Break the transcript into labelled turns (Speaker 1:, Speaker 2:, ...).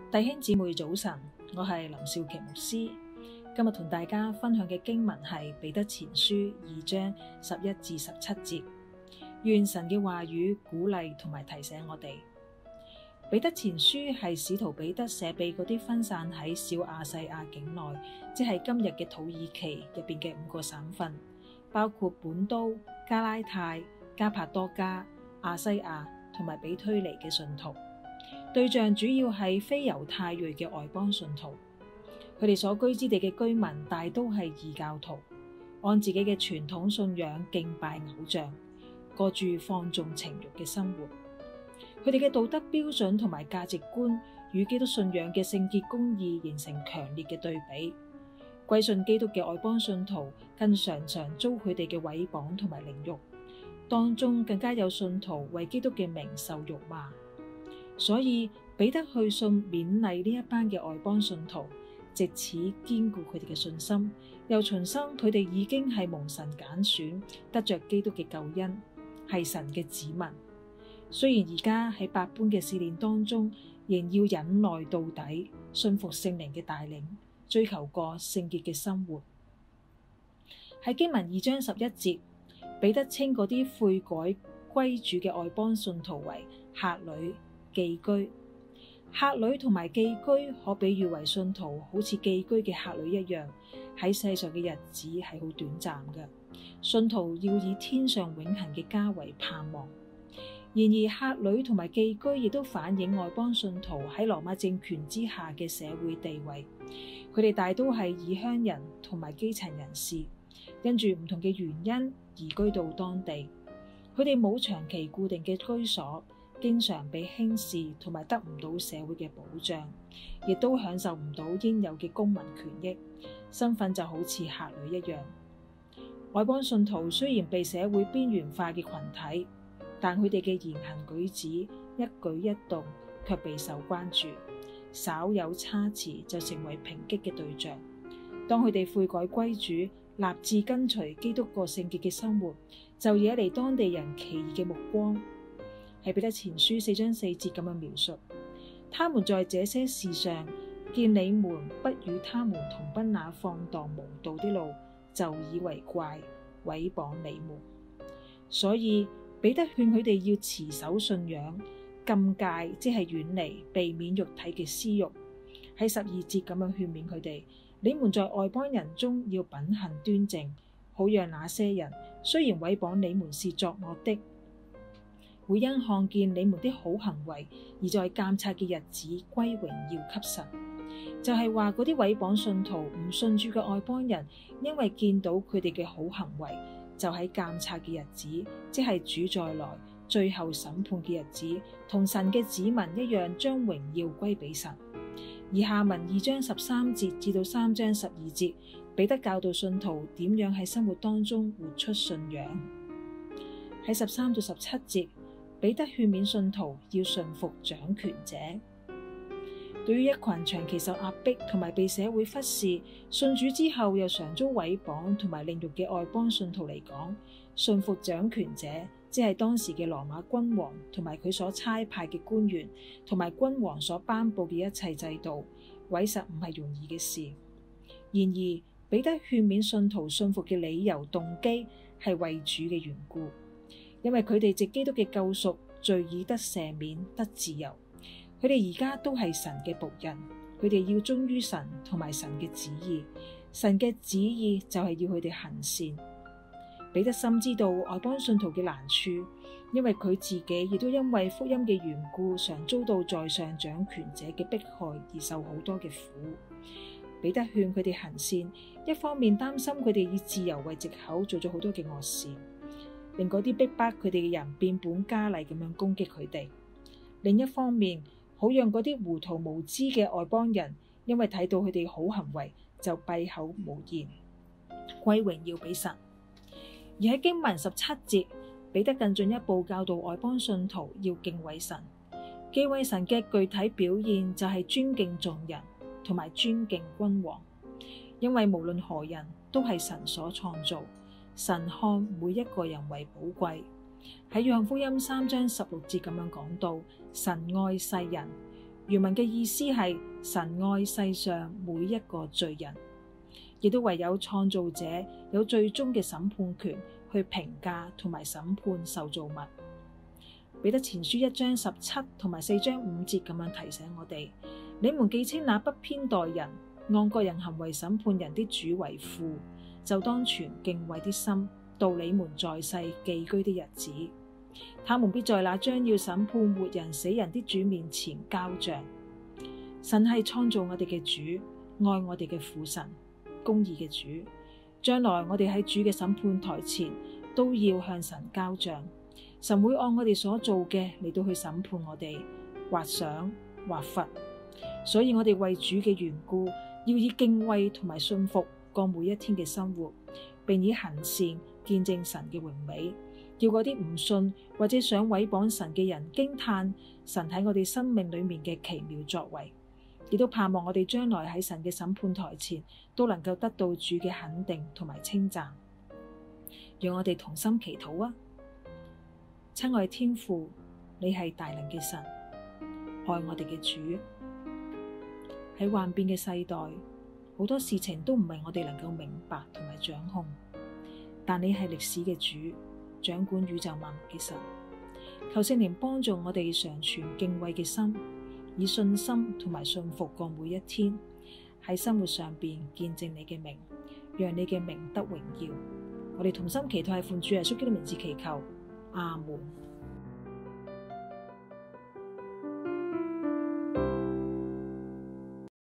Speaker 1: 弟兄姊妹早晨，我係林少琪牧師。今日同大家分享嘅經文係彼得前書2章11至17節。願神嘅話語鼓勵同埋提醒我哋。彼得前書係使徒彼得寫俾嗰啲分散喺小亞細亞境內，即係今日嘅土耳其入邊嘅5個省份，包括本都、加拉太、加帕多家、亞西亞同埋比推尼嘅信徒。對象主要係非猶太裔嘅外邦信徒，佢哋所居之地嘅居民大都係異教徒，按自己嘅傳統信仰敬拜偶像，過住放縱情慾嘅生活。佢哋嘅道德標準同埋價值觀與基督信仰嘅聖潔公義形成強烈嘅對比。歸信基督嘅外邦信徒更常常遭佢哋嘅毀謗同埋凌辱，當中更加有信徒為基督嘅名受辱罵。所以彼得去信勉勵呢一班嘅外邦信徒，藉此堅固佢哋嘅信心，又重申佢哋已經係蒙神揀選，得着基督嘅救恩，係神嘅子民。雖然而家喺百般嘅試煉當中，仍要忍耐到底，信服聖靈嘅帶領，追求過聖潔嘅生活。喺經文2章11節，彼得稱嗰啲悔改歸主嘅外邦信徒為客旅、寄居。客旅同埋寄居可比喻為信徒好似寄居嘅客旅一樣，喺世上嘅日子係好短暫嘅。信徒要以天上永恆嘅家為盼望。然而客旅同埋寄居亦都反映外邦信徒喺羅馬政權之下嘅社會地位。佢哋大都係異鄉人同埋基層人士，因住唔同嘅原因移居到當地。佢哋冇長期固定嘅居所，經常被輕視同埋得唔到社會嘅保障，亦都享受唔到應有嘅公民權益，身份就好似客旅一樣。外邦信徒雖然被社會邊緣化嘅群體，但佢哋嘅言行舉止、一舉一動卻備受關注，稍有差池就成為抨擊嘅對象。當佢哋悔改歸主，立志跟隨基督過聖潔嘅生活，就惹嚟當地人奇異嘅目光。喺彼得前書4章4節咁樣描述，他們在這些事上見你們不與他們同奔那放蕩無道的路，就以為怪，毀謗你們。所以彼得勸佢哋要持守信仰，禁戒即係遠離，避免肉體嘅私慾。喺12節咁樣勸勉佢哋，你們在外邦人中要品行端正，好讓那些人雖然毀謗你們是作惡的，會因看見你們的好行為，而在監察嘅日子歸榮耀給神。就係話嗰啲毀謗信徒唔信主嘅外邦人，因為見到佢哋嘅好行為，就喺監察嘅日子，即係主再來最後審判嘅日子，同神嘅子民一樣，將榮耀歸俾神。而下文2章13節至到3章12節，彼得教導信徒點樣喺生活當中活出信仰。喺13到17節，彼得勸勉信徒要順服掌權者。對於一群長期受壓迫同埋被社會忽視，信主之後又常遭毀謗同埋凌辱嘅外邦信徒嚟講，順服掌權者，即係當時嘅羅馬君王同埋佢所差派嘅官員，同埋君王所頒布嘅一切制度，委實唔係容易嘅事。然而，彼得勸勉信徒信服嘅理由動機係為主嘅緣故，因為佢哋藉基督嘅救贖，罪已得赦免，得自由。佢哋而家都係神嘅僕人，佢哋要忠於神同埋神嘅旨意。神嘅旨意就係要佢哋行善。彼得深知道外邦信徒嘅難處，因為佢自己亦都因為福音嘅緣故，常遭到在上掌權者嘅迫害而受好多嘅苦。彼得勸佢哋行善，一方面擔心佢哋以自由為藉口做咗好多嘅惡事，令嗰啲逼迫佢哋嘅人變本加厲咁樣攻擊佢哋；另一方面，好讓嗰啲糊塗無知嘅外邦人，因為睇到佢哋好行為，就閉口無言，歸榮耀俾神。而喺經文17節，彼得更進一步教導外邦信徒要敬畏神。敬畏神嘅具體表現就係尊敬眾人，同埋尊敬君王。因為無論何人都係神所創造，神看每一個人為寶貴。喺約翰福音3章16節咁樣講到，神愛世人， 原文嘅意思係神愛世上每一個罪人，亦都唯有創造者有最終嘅審判權去評價同埋審判受造物。彼得前書1章17同埋4章5節咁樣提醒我哋：你們既稱那不偏待人，按各人行為審判人的主為父，就當存敬畏的心，度你們在世寄居的日子。他們必在那將要審判活人死人的主面前交賬。神係創造我哋嘅主，愛我哋嘅父神，公義嘅主。將來我哋喺主嘅審判台前都要向神交賬。神會按我哋所做嘅嚟到去審判我哋，或賞或罰。所以我哋為主嘅緣故，要以敬畏同埋信服過每一天嘅生活，並以行善見證神嘅榮美，叫嗰啲唔信或者想毀謗神嘅人驚嘆神喺我哋生命裏面嘅奇妙作為，亦都盼望我哋將來喺神嘅審判台前都能夠得到主嘅肯定同埋稱讚。讓我哋同心祈禱啊！親愛天父，你係大能嘅神，愛我哋嘅主。喺幻變嘅世代，好多事情都唔係我哋能夠明白同埋掌控，但你係歷史嘅主，掌管宇宙萬物嘅神。求聖靈幫助我哋常存敬畏嘅心，以信心同埋信服過每一天，喺生活上邊見證你嘅名，讓你嘅名得榮耀。我哋同心祈禱，係奉主耶穌基督名字祈求，阿門。